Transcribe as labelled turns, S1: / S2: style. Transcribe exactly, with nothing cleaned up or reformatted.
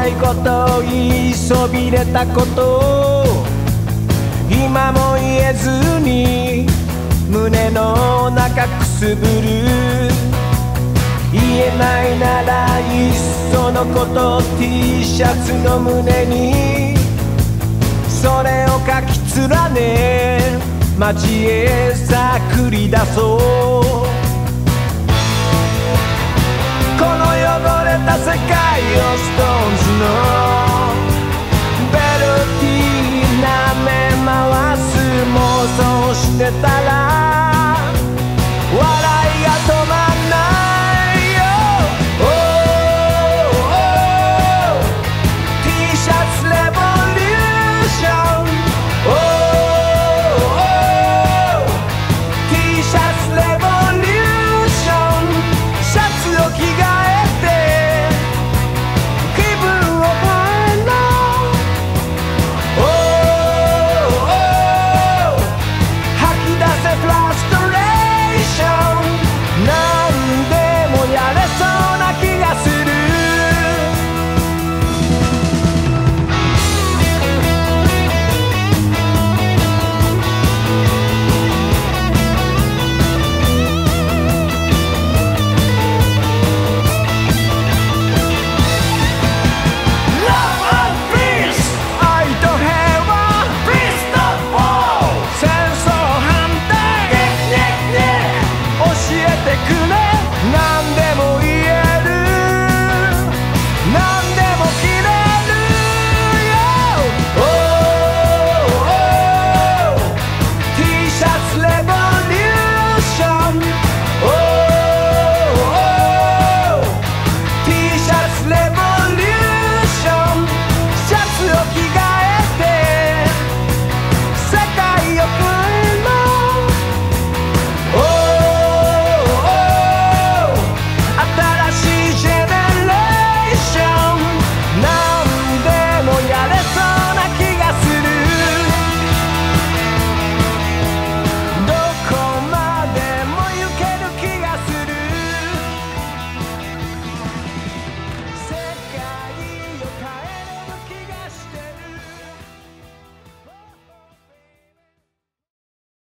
S1: たいこと言いそびれたこと今も言えずに胸の中くすぶる言えないならいっそのこと T シャツの胸にそれを書き連ね街へさ繰り出そうこの汚れた世界をストーンズのベルティー舐め回す妄想してたら